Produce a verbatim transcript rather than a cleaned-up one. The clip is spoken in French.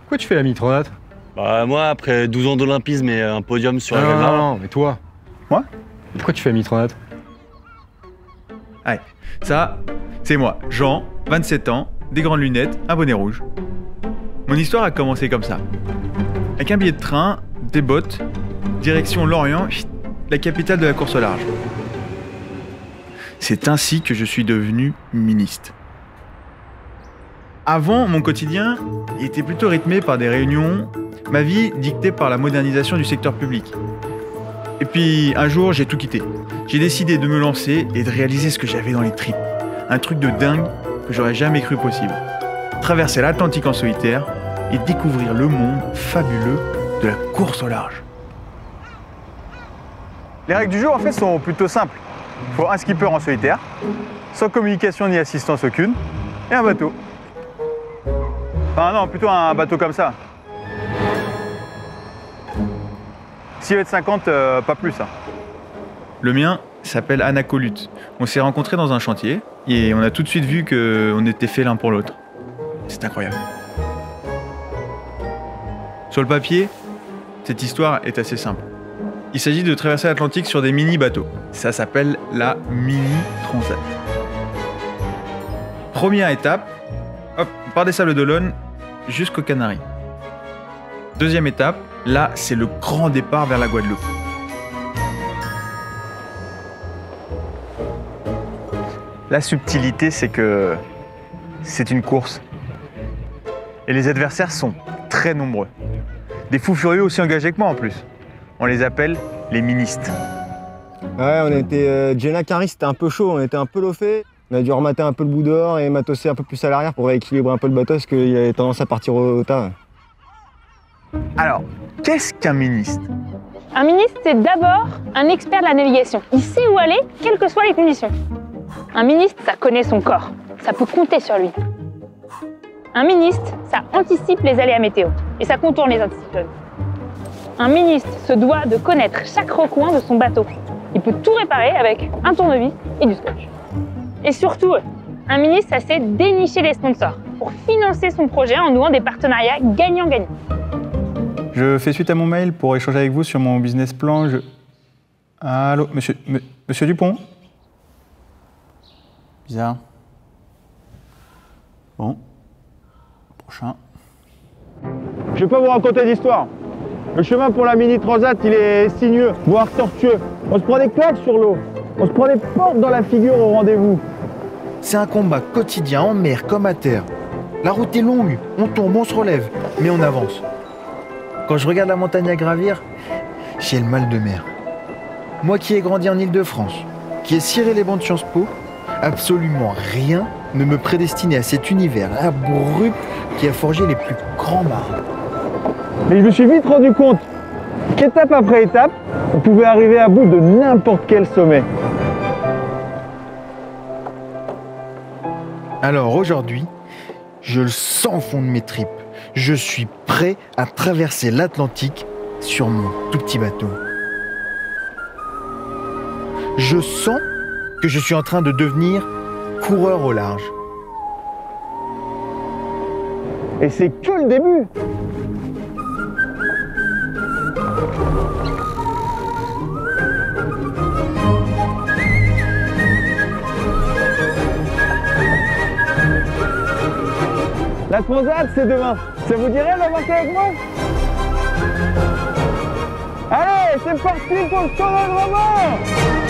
Pourquoi tu fais la mini-transat? Bah moi, après douze ans d'olympisme et un podium sur Non, la non, Vémar. non, mais toi. Moi? Pourquoi tu fais la mini-transat? Allez, ça, c'est moi, Jean, vingt-sept ans, des grandes lunettes, un bonnet rouge. Mon histoire a commencé comme ça. Avec un billet de train, des bottes, direction Lorient, la capitale de la course au large. C'est ainsi que je suis devenu ministre. Avant, mon quotidien était plutôt rythmé par des réunions, ma vie dictée par la modernisation du secteur public. Et puis, un jour, j'ai tout quitté. J'ai décidé de me lancer et de réaliser ce que j'avais dans les tripes. Un truc de dingue que j'aurais jamais cru possible. Traverser l'Atlantique en solitaire et découvrir le monde fabuleux de la course au large. Les règles du jeu, en fait, sont plutôt simples. Il faut un skipper en solitaire, sans communication ni assistance aucune, et un bateau. Enfin non, plutôt un bateau comme ça. six mètres cinquante, euh, pas plus. Hein. Le mien s'appelle Anacolute. On s'est rencontrés dans un chantier et on a tout de suite vu qu'on était faits l'un pour l'autre. C'est incroyable. Sur le papier, cette histoire est assez simple. Il s'agit de traverser l'Atlantique sur des mini-bateaux. Ça s'appelle la mini-transat. Première étape, hop, par des Sables d'Olonne jusqu'aux Canaries. Deuxième étape, là, c'est le grand départ vers la Guadeloupe. La subtilité, c'est que c'est une course. Et les adversaires sont très nombreux. Des fous furieux aussi engagés que moi en plus. On les appelle les ministres. Ouais, on était. Euh, Jenna Carey, c'était un peu chaud, on était un peu loffé. On a dû remater un peu le bout dehors et matosser un peu plus à l'arrière pour rééquilibrer un peu le bateau parce qu'il avait tendance à partir au tas. Alors, qu'est-ce qu'un ministre? Un ministre, c'est d'abord un expert de la navigation. Il sait où aller, quelles que soient les conditions. Un ministre, ça connaît son corps. Ça peut compter sur lui. Un ministre, ça anticipe les aléas météo et ça contourne les anticyclones. Un ministre se doit de connaître chaque recoin de son bateau. Il peut tout réparer avec un tournevis et du scotch. Et surtout, un ministre, ça sait dénicher les sponsors pour financer son projet en nouant des partenariats gagnant-gagnant. Je fais suite à mon mail pour échanger avec vous sur mon business plan. Je... Allô, monsieur, M- monsieur Dupont? Bizarre. Bon. Prochain. Je vais pas vous raconter d'histoire. Le chemin pour la mini-transat, il est sinueux, voire tortueux. On se prend des claques sur l'eau. On se prend des portes dans la figure au rendez-vous. C'est un combat quotidien en mer comme à terre. La route est longue, on tombe, on se relève, mais on avance. Quand je regarde la montagne à gravir, j'ai le mal de mer. Moi qui ai grandi en Île-de-France, qui ai ciré les bancs de Sciences Po, absolument rien ne me prédestinait à cet univers abrupt qui a forgé les plus grands marins. Mais je me suis vite rendu compte qu'étape après étape, on pouvait arriver à bout de n'importe quel sommet. Alors aujourd'hui, je le sens au fond de mes tripes. Je suis prêt à traverser l'Atlantique sur mon tout petit bateau. Je sens que je suis en train de devenir coureur au large. Et c'est que le début. La transat, c'est demain. Ça vous dirait d'embarquer avec moi? Allez, c'est parti pour le tournoi de Romain!